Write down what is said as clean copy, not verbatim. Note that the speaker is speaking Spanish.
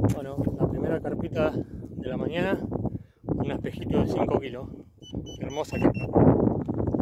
Bueno, la primera carpita de la mañana, un espejito de 5 kilos. Hermosa carpa.